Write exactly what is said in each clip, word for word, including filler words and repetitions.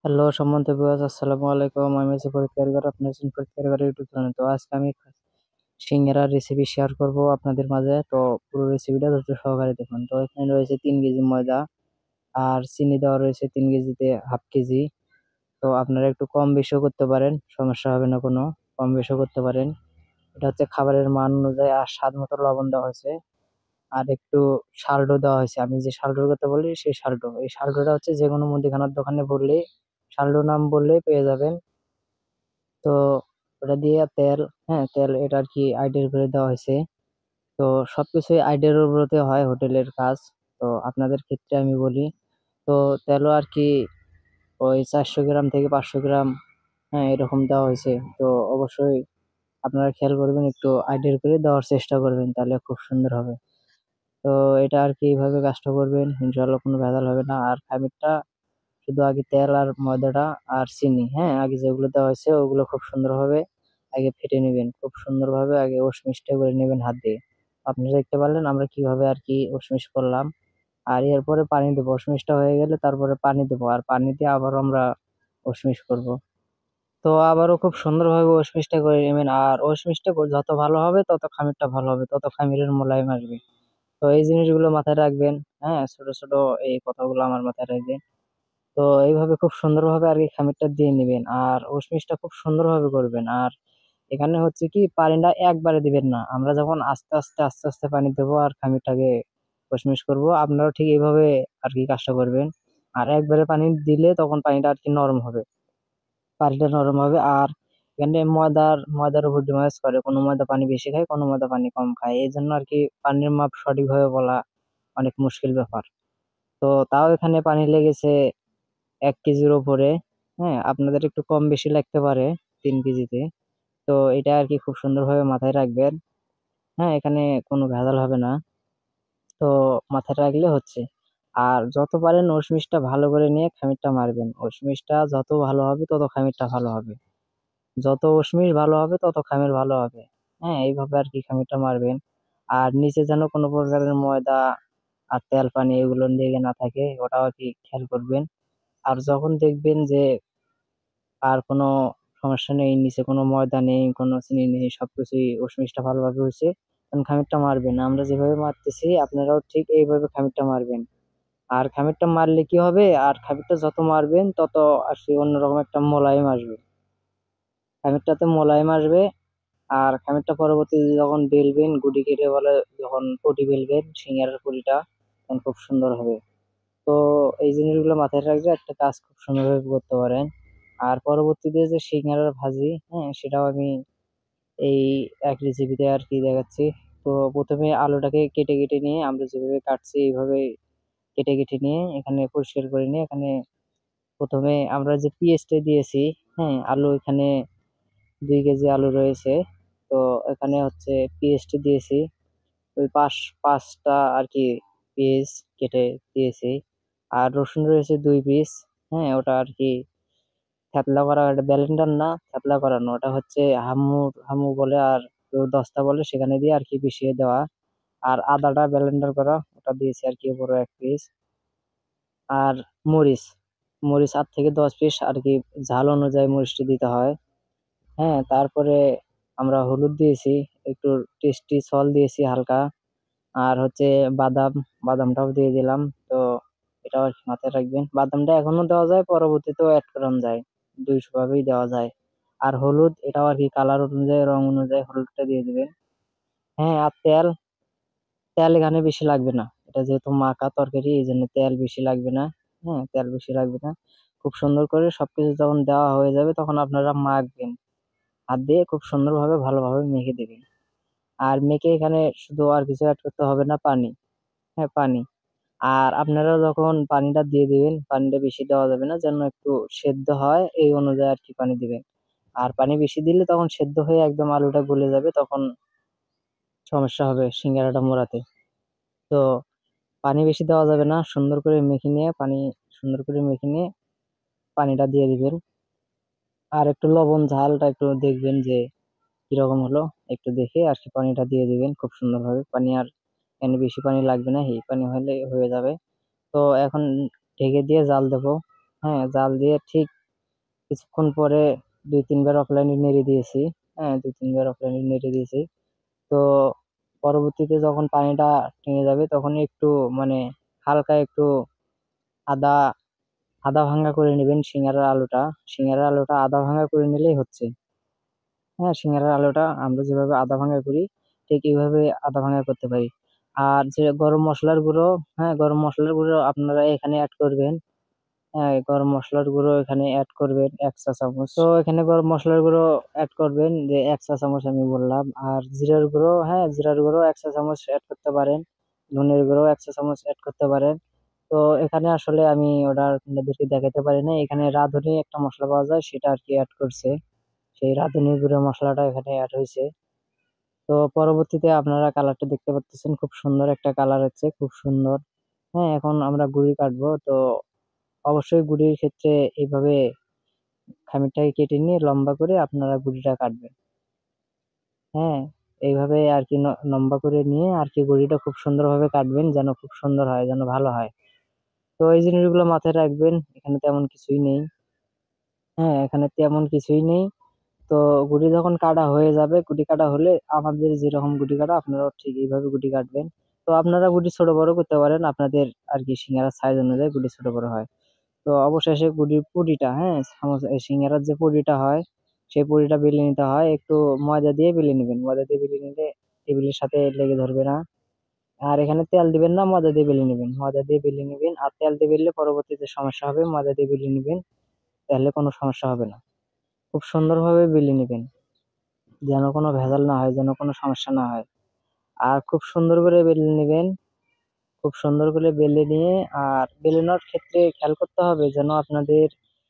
Hello সম্বন্ধ বিভাজ আসসালামু আলাইকুম। আমি হচ্ছে ফরিদ কারিগর, আপনি আছেন ফরিদ কারিগর ইউটিউব চ্যানেল। তো আজকে আমি সিঙ্গারার রেসিপি শেয়ার করব আপনাদের মাঝে। তো পুরো রেসিপিটা ধৈর্য সহকারে দেখুন। তো এখানে রয়েছে তিন কেজি ময়দা, আর চিনি দেওয়া রয়েছে তিন কেজিতে হাফ কেজি। তো আপনারা একটু কম বেশিও করতে পারেন, সমস্যা হবে না কোনো, কম বেশিও করতে পারেন। এটা হচ্ছে খাবারের মান অনুযায়ী, আর স্বাদ মতো লবণ দেওয়া হয়েছে, আর একটু সাল্টও দেওয়া হয়েছে। আমি যে সাল্টোর কথা বলি সেই সাল্টো, এই সাল্টোটা হচ্ছে যে কোনো মুদিখানার দোকানে বললেই, সাল্টো নাম বললেই পেয়ে যাবেন। তো ওটা দিয়ে তেল, হ্যাঁ তেল, এটা আর কি আইডেল করে দেওয়া হয়েছে। তো সবকিছুই আইডের উপরতে হয় হোটেলের কাজ। তো আপনাদের ক্ষেত্রে আমি বলি, তো তেলও আর কি ওই চারশো গ্রাম থেকে পাঁচশো গ্রাম, হ্যাঁ এরকম দেওয়া হয়েছে। তো অবশ্যই আপনারা খেয়াল করবেন, একটু আইডেল করে দেওয়ার চেষ্টা করবেন, তাহলে খুব সুন্দর হবে। তো এটা আর কি এইভাবে কাজটা করবেন, ইনশাল্লাহ কোনো ভেজাল হবে না। আর খামিরটা শুধু আগে তেল আর ময়দাটা আর চিনি, হ্যাঁ আগে যেগুলো দেওয়া হয়েছে ওগুলো খুব সুন্দরভাবে আগে ফেটে নেবেন, খুব সুন্দরভাবে আগে ওশমিশটা করে নেবেন হাত দিয়ে। আপনি দেখতে পারলেন আমরা কিভাবে আর কি ওশমিশ করলাম। আর এরপরে পানি দেবো, ওশমিশটা হয়ে গেলে তারপরে পানি দেবো, আর পানি দিয়ে আবার আমরা ওশমিশ করব। তো আবারও খুব সুন্দরভাবে ওশমিশটা করে নেবেন। আর ওশমিশটা যত ভালো হবে তত খামিরটা ভালো হবে, তত খামিরের মোলায়েম আসবে। তো এই জিনিসগুলো মাথায় রাখবেন। হ্যাঁ, ছোট ছোট এই কথাগুলো আমার মাথায় রাখবেন। তো এইভাবে খুব সুন্দরভাবে আর কি খামিরটা দিয়ে নিবেন, আর ওশমিশটা খুব সুন্দরভাবে করবেন। আর এখানে হচ্ছে কি, পানিটা একবারে দিবেন না, আমরা যখন আস্তে আস্তে আস্তে আস্তে পানি দেবো আর খামিরটাকে ওশমিশ করব, আপনারাও ঠিক এইভাবে আর কি কাজটা করবেন। আর একবারে পানি দিলে তখন পানিটা আর কি নরম হবে, পানিটা নরম হবে। আর এখানে ময়দার ময়দার উপর ডিমান্ড করে, কোনো ময়দা পানি বেশি খায়, কোনো ময়দা পানি কম খায়, এই জন্য আর কি পানির মাপ সঠিকভাবে বলা অনেক মুশকিল ব্যাপার। তো তাও এখানে পানি লেগেছে এক কেজির ওপরে। হ্যাঁ, আপনাদের একটু কম বেশি লাগতে পারে তিন কেজিতে। তো এটা আর কি খুব সুন্দরভাবে মাথায় রাখবেন। হ্যাঁ, এখানে কোনো ভেজাল হবে না। তো মাথায় রাখলে হচ্ছে। আর যত পারেন ওশমিশটা ভালো করে নিয়ে খামিরটা মারবেন, ওশমিশটা যত ভালো হবে তত খামিরটা ভালো হবে, যত ওশমিশ ভালো হবে তত খামির ভালো হবে। হ্যাঁ, এইভাবে আর কি খামিরটা মারবেন। আর নিচে যেন কোনো প্রকারের ময়দা আর তেল পানি এগুলো লেগে না থাকে, ওটাও আর কি খেয়াল করবেন। আর যখন দেখবেন যে আর কোনো সমস্যা নেই, নিচে কোনো ময়দা নেই, কোনো চিনি নেই, সবকিছুই ওশমিশটা ভালোভাবে হয়েছে, তখন খামিরটা মারবেন। আমরা যেভাবে মারতেছি আপনারাও ঠিক এইভাবে খামিরটা মারবেন। আর খামিরটা মারলে কি হবে, আর খামিরটা যত মারবেন তত আর কি অন্যরকম একটা মোলায়েম আসবে, খামিরটাতে মোলায়েম আসবে। আর খামিরটা পরবর্তীতে যখন বেলবেন, গুটি কেটে বলে যখন পটি বেলবেন সিঙ্গারার পটিটা, তখন খুব সুন্দর হবে। তো এই জিনিসগুলো মাথায় রাখলে একটা কাজ খুব সুন্দরভাবে করতে পারেন। আর পরবর্তীতে যে সিঙ্গারার ভাজি, হ্যাঁ সেটাও আমি এই এক রেসিপিতে আর কি দেখাচ্ছি। তো প্রথমে আলুটাকে কেটে কেটে নিয়ে, আমরা যেভাবে কাটছি এইভাবে কেটে কেটে নিয়ে এখানে পরিষ্কার করে নিয়ে, এখানে প্রথমে আমরা যে পেঁয়াজটা দিয়েছি, হ্যাঁ আলু এখানে দুই কেজি আলু রয়েছে। তো এখানে হচ্ছে পেঁয়াজটা দিয়েছি ওই পাঁচ পাঁচটা আর কি পিস কেটে দিয়েছি। আর রসুন রয়েছে দুই পিস। হ্যাঁ, ওটা আর কি থ্যাতলা করা, এটা ব্যালেন্ডার না, থ্যাতলা করানো, ওটা হচ্ছে হামুর হামু বলে, আর কেউ দস্তা বলে, সেখানে দিয়ে আর কি পিষিয়ে দেওয়া। আর আদাটা ব্যালেন্ডার করা, ওটা দিয়েছি আর কি বড় এক পিস। আর মরিচ, মরিচ আট থেকে দশ পিস আর কি, ঝাল অনুযায়ী মরিচটি দিতে হয়। হ্যাঁ, তারপরে আমরা হলুদ দিয়েছি, একটু টেস্টি সল দিয়েছি হালকা। আর হচ্ছে বাদাম, বাদামটাও দিয়ে দিলাম। তো এটাও আর কি মাথায় রাখবেন, বাদামটা এখনো দেওয়া যায়, পরবর্তীতেও অ্যাড করানো যায়, দুইশো ভাবেই দেওয়া যায়। আর হলুদ, এটাও আর কি কালার অনুযায়ী, রং অনুযায়ী হলুদটা দিয়ে দিবেন। হ্যাঁ, আর তেল, তেল এখানে বেশি লাগবে না, এটা যেহেতু মাখা তরকারি এই জন্য তেল বেশি লাগবে না। হ্যাঁ, তেল বেশি লাগবে না। খুব সুন্দর করে সবকিছু যখন দেওয়া হয়ে যাবে তখন আপনারা মাখবেন, হাত দিয়ে খুব সুন্দরভাবে ভালোভাবে মেখে দিবেন। আর মেখে এখানে শুধু আর কিছু অ্যাড করতে হবে না, পানি। হ্যাঁ, পানি। আর আপনারা যখন পানিটা দিয়ে দিবেন, পানিটা বেশি দেওয়া যাবে না, যেন একটু সেদ্ধ হয় এই অনুযায়ী আর কি পানি দিবেন। আর পানি বেশি দিলে তখন সেদ্ধ হয়ে একদম আলুটা গলে যাবে, তখন সমস্যা হবে সিঙ্গারাটা মোড়াতে। তো পানি বেশি দেওয়া যাবে না, সুন্দর করে মেখে নিয়ে পানি, সুন্দর করে মেখে নিয়ে পানিটা দিয়ে দিবেন। আর একটু লবণ ঝালটা একটু দেখবেন যে কিরকম হলো, একটু দেখে আর কি পানিটা দিয়ে দিবেন খুব সুন্দরভাবে। পানি আর এখানে বেশি পানি লাগবে না, এই পানি হলে হয়ে যাবে। তো এখন ঢেকে দিয়ে জাল দেবো। হ্যাঁ, জাল দিয়ে ঠিক কিছুক্ষণ পরে দুই তিনবার অফলাইনে নেড়ে দিয়েছি। হ্যাঁ, দুই তিনবার অফলাইনে নেড়ে দিয়েছি। তো পরবর্তীতে যখন পানিটা টেনে যাবে তখন একটু মানে হালকা একটু আদা আদা ভাঙা করে নেবেন সিঙ্গারার আলুটা। সিঙ্গারার আলুটা আদা ভাঙা করে নিলেই হচ্ছে। হ্যাঁ, সিঙ্গারার আলুটা আমরা যেভাবে আদা ভাঙা করি ঠিক এইভাবে আদা ভাঙা করতে পারি। আর যে গরম মশলার গুঁড়ো, হ্যাঁ গরম মশলার গুঁড়ো আপনারা এখানে অ্যাড করবেন। হ্যাঁ, গরম মসলার গুঁড়ো এখানে অ্যাড করবেন এক চা চামচ। তো এখানে গরম মসলার গুঁড়ো অ্যাড করবেন যে এক চা চামচ, আমি বললাম। আর জিরার গুঁড়ো, হ্যাঁ জিরার গুঁড়ো এক চা চামচ অ্যাড করতে পারেন। ধনের গুঁড়ো এক চা চামচ অ্যাড করতে পারেন। তো এখানে আসলে আমি ওটা আপনাদেরকে দেখাতে পারি না, এখানে রাঁধুনি একটা মশলা পাওয়া যায় সেটা আর কি অ্যাড করছে। সেই রাঁধুনি গুঁড়ো মশলাটা এখানে অ্যাড হয়েছে। তো পরবর্তীতে আপনারা কালারটা দেখতে পাচ্ছেন, খুব সুন্দর একটা কালার হচ্ছে, খুব সুন্দর। হ্যাঁ, এখন আমরা গুঁড়ি কাটবো। তো অবশ্যই গুঁড়ির ক্ষেত্রে এইভাবে খামিরটাকে কেটে নিয়ে লম্বা করে আপনারা গুঁড়িটা কাটবেন। হ্যাঁ, এইভাবে আর কি ন- লম্বা করে নিয়ে আর কি গুঁড়িটা খুব সুন্দরভাবে কাটবেন, যেন খুব সুন্দর হয়, যেন ভালো হয়। তো এই জিনিসগুলো মাথায় রাখবেন, এখানে তেমন কিছুই নেই। হ্যাঁ, এখানে তেমন কিছুই নেই। তো গুটি যখন কাটা হয়ে যাবে, গুটি কাটা হলে আমাদের যেরকম গুটি কাটা আপনারাও ঠিক এইভাবে গুটি কাটবেন। তো আপনারা গুটি ছোট বড় করতে পারেন, আপনাদের আর কি সিঙ্গারার সাইজ অনুযায়ী গুটি ছোট বড় হয়। তো অবশেষে গুটির পুডিটা, হ্যাঁ সামোসা এই সিঙ্গারার যে পুডিটা হয় সেই পুডিটা বেলে নিতে হয়, একটু ময়দা দিয়ে বেলে নেবেন। ময়দা দিয়ে বেলে নিলে টেবিলের সাথে লেগে ধরবে না। আর এখানে তেল দিবেন না, ময়দা দিয়ে বেলে নেবেন। ময়দা দিয়ে বেলে নেবেন, আর তেল দিয়ে বেললে পরবর্তীতে সমস্যা হবে। ময়দা দিয়ে বেলে নেবেন, তাহলে কোনো সমস্যা হবে না। খুব সুন্দরভাবে বেলে নেবেন, যেন কোনো ভেজাল না হয়, যেন কোনো সমস্যা না হয়। আর খুব সুন্দর করে বেলে নেবেন, খুব সুন্দর করে বেলে নিয়ে আর বেলে নেওয়ার ক্ষেত্রে খেয়াল করতে হবে যেন আপনাদের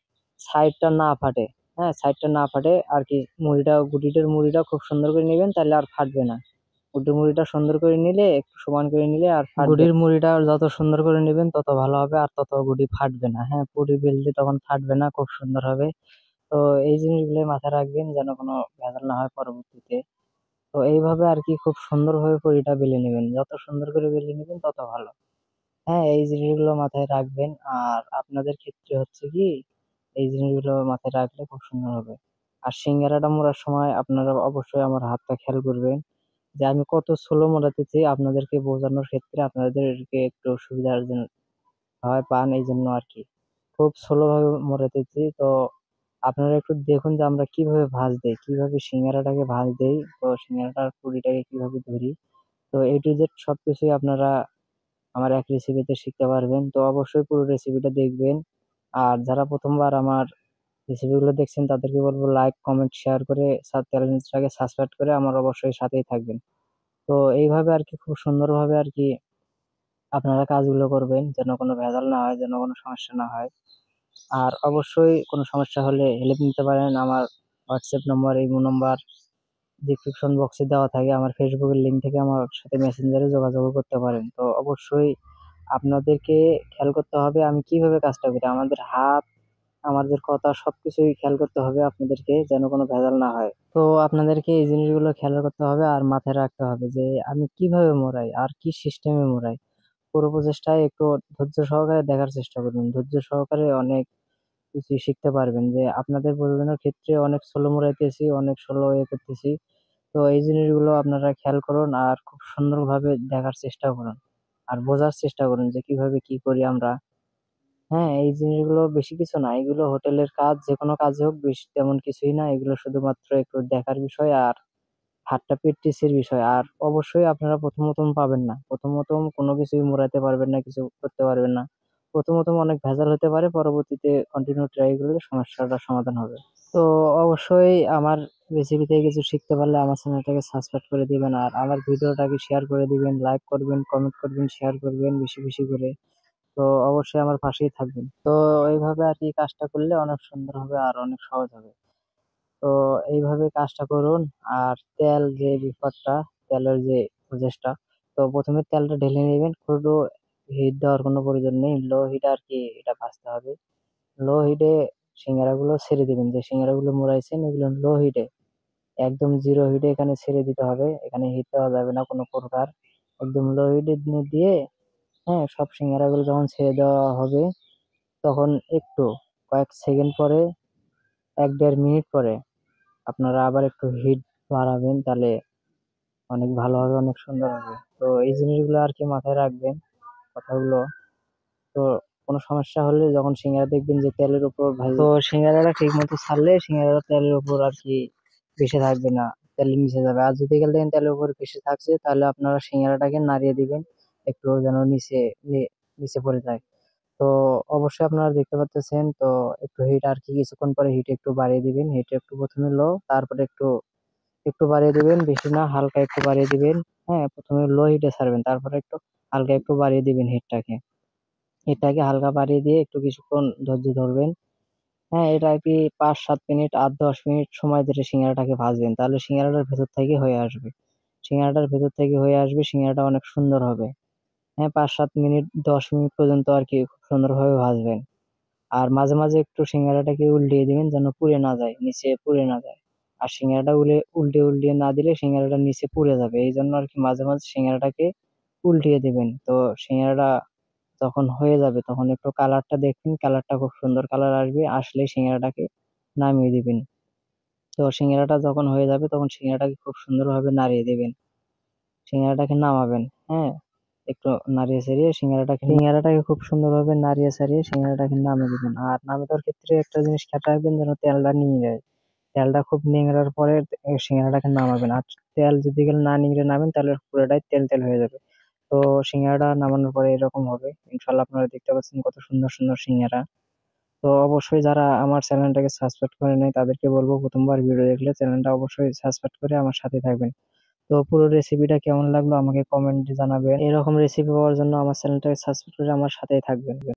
সাইডটা না ফাটে। হ্যাঁ, সাইডটা না ফাটে আর কি। মুড়িটা, গুটিটার মুড়িটা খুব সুন্দর করে নেবেন, তাহলে আর ফাটবে না। গুটির মুড়িটা সুন্দর করে নিলে, একটু সমান করে নিলে আর ফাটবে। গুটির মুড়িটা যত সুন্দর করে নেবেন তত ভালো হবে, আর তত গুটি ফাটবে না। হ্যাঁ, পুরি বেললে তখন ফাটবে না, খুব সুন্দর হবে। তো এই জিনিসগুলো মাথায় রাখবেন যেন কোনো ভেজাল না হয় পরবর্তীতে। তো এইভাবে আর কি খুব সুন্দরভাবে পুরিটা বেলে নেবেন, যত সুন্দর করে বেলে নেবেন তত ভালো। হ্যাঁ, এই জিনিসগুলো মাথায় রাখবেন। আর আপনাদের ক্ষেত্রে হচ্ছে কি, এই জিনিসগুলো মাথায় রাখলে খুব সুন্দর হবে। আর সিঙ্গারাটা মোড়ার সময় আপনারা অবশ্যই আমার হাতটা খেয়াল করবেন, যে আমি কত স্লো মোড়াতেছি, আপনাদেরকে বোঝানোর ক্ষেত্রে আপনাদেরকে একটু সুবিধার জন্য হয় পান, এই জন্য আর কি খুব স্লো ভাবে মোড়াতেছি। তো আপনারা একটু দেখুন যে আমরা কিভাবে ভাঁজ দেই, কিভাবে সিঙ্গারাটাকে ভাঁজ দেই, তো সিঙ্গারাটার পুরিটাকে কিভাবে ধরি। তো এ টু জেড সবকিছুই আপনারা আমার এক রেসিপিতে শিখতে পারবেন। তো অবশ্যই পুরো রেসিপিটা দেখবেন। আর যারা প্রথমবার আমার রেসিপিগুলো দেখছেন তাদেরকে বলবো লাইক কমেন্ট শেয়ার করে চ্যানেলটাকে সাবস্ক্রাইব করে আমার অবশ্যই সাথেই থাকবেন। তো এইভাবে আর কি খুব সুন্দরভাবে আর কি আপনারা কাজগুলো করবেন, যেন কোনো ভেজাল না হয়, যেন কোনো সমস্যা না হয়। আর অবশ্যই কোনো সমস্যা হলে হেল্প নিতে পারেন, আমার WhatsApp number, imo number description বক্সে দেওয়া থাকে। আমার ফেসবুকের লিঙ্ক থেকে আমার সাথে মেসেঞ্জারে যোগাযোগ করতে পারেন। তো অবশ্যই আপনাদেরকে খেয়াল করতে হবে আমি কিভাবে কাজটা করি। আমাদের হাত, আমাদের কথা সবকিছুই খেয়াল করতে হবে আপনাদেরকে, যেন কোনো ভেজাল না হয়। তো আপনাদেরকে এই জিনিসগুলো খেয়াল করতে হবে আর মাথায় রাখতে হবে যে আমি কিভাবে মোড়াই আর কি সিস্টেমে মোড়াই। পুরো প্রচেষ্টায় একটু ধৈর্য সহকারে দেখার চেষ্টা করবেন। ধৈর্য সহকারে অনেক কিছু শিখতে পারবেন, যে আপনাদের বোঝানোর ক্ষেত্রে অনেক স্লো মোড়াইতেছি, অনেক স্লো ইয়ে করতেছি। তো এই জিনিসগুলো আপনারা খেয়াল করুন আর খুব সুন্দরভাবে দেখার চেষ্টা করুন আর বোঝার চেষ্টা করুন যে কিভাবে কি করি আমরা। হ্যাঁ, এই জিনিসগুলো বেশি কিছু না, এগুলো হোটেলের কাজ, যে কোনো কাজে হোক বেশি তেমন কিছুই না, এগুলো শুধুমাত্র একটু দেখার বিষয় আর হাতটা প্র্যাকটিসের বিষয়। আর অবশ্যই আপনারা প্রথম প্রথম পাবেন না, প্রথম প্রথম কোনো কিছুই মোড়াতে পারবেন না, কিছু করতে পারবেন না। প্রথম প্রথম অনেক ভেজাল হতে পারে, পরবর্তীতে কন্টিনিউ ট্রাই করলে সমস্যাটার সমাধান হবে। তো অবশ্যই আমার রেসিপি থেকে কিছু শিখতে পারলে আমার চ্যানেলটাকে সাবস্ক্রাইব করে দিবেন, আর আমার ভিডিওটাকে শেয়ার করে দিবেন, লাইক করবেন, কমেন্ট করবেন, শেয়ার করবেন বেশি বেশি করে। তো অবশ্যই আমার পাশেই থাকবেন। তো এইভাবে আর কি কাজটা করলে অনেক সুন্দর হবে আর অনেক সহজ হবে। তো এইভাবে কাজটা করুন। আর তেল যে ব্যাপারটা, তেলের যে প্রসেসটা, তো প্রথমে তেলটা ঢেলে নেবেন। পুরো হিট দেওয়ার কোনো প্রয়োজন নেই, লো হিট আর কি এটা ভাজতে হবে। লো হিটে সিঙ্গারাগুলো ছেড়ে দিবেন, যে সিঙ্গারাগুলো মোড়াইছেন এগুলো লো হিটে, একদম জিরো হিটে এখানে ছেড়ে দিতে হবে। এখানে হিট দেওয়া যাবে না কোনো প্রকার, একদম লো হিটে দিয়ে। হ্যাঁ, সব সিঙ্গারাগুলো যখন ছেড়ে দেওয়া হবে তখন একটু কয়েক সেকেন্ড পরে, এক দেড় মিনিট পরে আপনারা আবার একটু হিট বাড়াবেন, তাহলে অনেক ভালো হবে, অনেক সুন্দর হবে। তো এই জিনিসগুলো আর কি মাথায় রাখবেন, কথাগুলো। তো কোনো সমস্যা হলে যখন সিঙ্গারা দেখবেন যে তেলের উপর ভাই, তো সিঙ্গারাটা ঠিক মতো ছাড়লে সিঙ্গারাটা তেলের উপর আর কি ভেসে থাকবে না, তেলের নিচে যাবে। আর যদি গেলে দেখেন তেলের উপর ভেসে থাকছে, তাহলে আপনারা সিঙ্গারাটাকে নাড়িয়ে দিবেন একটু, যেন নিচে নি- নিচে পড়ে যায়। তো অবশ্যই আপনারা দেখতে পাচ্ছেন। তো একটু হিট আর কি কিছুক্ষণ পরে হিট একটু বাড়িয়ে দিবেন, হিট একটু প্রথমে লো, তারপরে একটু একটু বাড়িয়ে দিবেন, বেশি না, হালকা একটু বাড়িয়ে দিবেন। হ্যাঁ, প্রথমে লো হিটে ছাড়বেন, তারপরে একটু হালকা একটু বাড়িয়ে দিবেন হিটটাকে। হিটটাকে হালকা বাড়িয়ে দিয়ে একটু কিছুক্ষণ ধৈর্য ধরবেন। হ্যাঁ, এটা আর কি পাঁচ সাত মিনিট আট দশ মিনিট সময় ধরে সিঙ্গারাটাকে ভাজবেন, তাহলে সিঙ্গারাটার ভেতর থেকে হয়ে আসবে। সিঙ্গারাটার ভেতর থেকে হয়ে আসবে, সিঙ্গারাটা অনেক সুন্দর হবে। হ্যাঁ, পাঁচ সাত মিনিট দশ মিনিট পর্যন্ত আর কি খুব সুন্দরভাবে ভাজবেন। আর মাঝে মাঝে একটু সিঙ্গারাটাকে উল্টিয়ে দিবেন, যেন পুড়ে না যায়, নিচে পুড়ে না যায়। আর সিঙ্গারাটা উল্টে উল্টে উল্টিয়ে না দিলে সিঙ্গারাটা নিচে পুড়ে যাবে, এই জন্য আর কি মাঝে মাঝে সিঙ্গারাটাকে উল্টিয়ে দিবেন। তো সিঙ্গারাটা যখন হয়ে যাবে তখন একটু কালারটা দেখবেন, কালারটা খুব সুন্দর কালার আসবে, আসলে সিঙ্গারাটাকে নামিয়ে দিবেন। তো সিঙ্গারাটা যখন হয়ে যাবে তখন সিঙ্গারাটাকে খুব সুন্দরভাবে নাড়িয়ে দিবেন, সিঙ্গারাটাকে নামাবেন। হ্যাঁ, একটু নাড়িয়ে চাড়িয়ে সিঙ্গারাটাকে সিঙ্গারাটাকে খুব সুন্দরভাবে নাড়িয়ে চাড়িয়ে সিঙ্গারাটাকে নামিয়ে দিবেন। আর নামিয়ে দেওয়ার ক্ষেত্রে একটা জিনিস খেয়াল রাখবেন, যেন তেলটা নিয়ে যায়। তেলটা খুব নিংড়ার পরে এ সিঙ্গারাটাকে নামাবেন। আর তেল যদি এগুলো না নিংড়ে নামেন, তাহলে পুরোটাই তেল তেল হয়ে যাবে। তো সিঙ্গারাটা নামানোর পরে এরকম হবে। ইনশাল্লাহ আপনারা দেখতে পাচ্ছেন কত সুন্দর সুন্দর সিঙ্গারা। তো অবশ্যই যারা আমার চ্যানেলটাকে সাবস্ক্রাইব করে নাই তাদেরকে বলবো, প্রথমবার ভিডিও দেখলে চ্যানেলটা অবশ্যই সাবস্ক্রাইব করে আমার সাথে থাকবেন। তো পুরো রেসিপিটা কেমন লাগলো আমাকে কমেন্টে জানাবেন। এরকম রেসিপি পাওয়ার জন্য আমার চ্যানেলটাকে সাবস্ক্রাইব করে আমার সাথেই থাকবেন।